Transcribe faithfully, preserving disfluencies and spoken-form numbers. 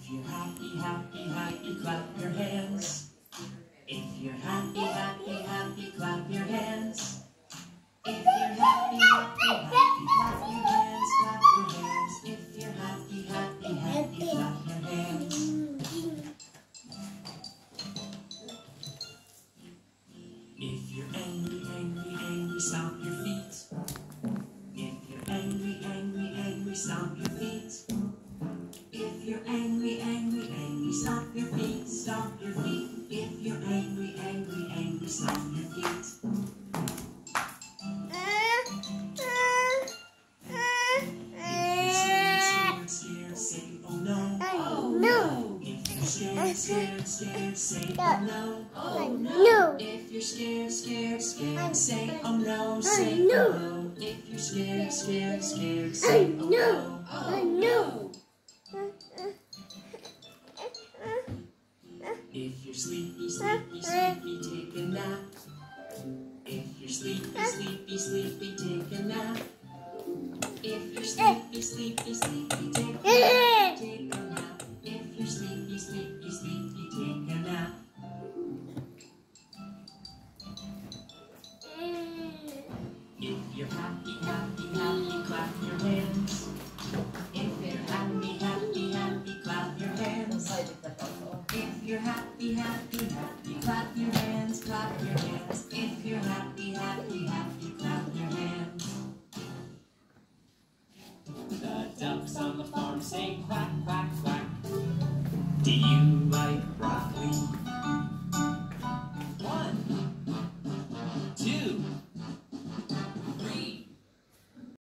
you're happy, happy, happy, clap your hands. If you're happy, happy, happy, clap your hands. If you're happy, happy, happy, clap your hands, clap your hands. If you're happy, happy, happy, clap your hands. If you're angry, angry, angry, stomp your feet. If you're angry, angry, angry, stomp your feet. If you're angry, angry, angry, stomp your feet, stomp your feet. If you're angry, angry, angry, stomp your feet. Scared, scared, scared, say oh no, oh no. If you're scared, scared, scared, say oh no, say oh no. If you're scared, scared, scared, say oh no, oh no. If you're sleepy, sleepy, sleepy, take a nap. If you're sleepy, sleepy, sleepy, take a nap. If you're sleepy, sleepy, sleepy, take a nap, take a nap. If you're sleepy, sleepy, sleepy, take a nap. If you're happy, happy, happy, clap your hands. If you're happy, happy, happy, clap your hands. If you're happy, happy, happy, clap your hands, clap your hands. If you're happy, happy, happy, clap your hands. The ducks on the farm say quack, quack, quack. Do you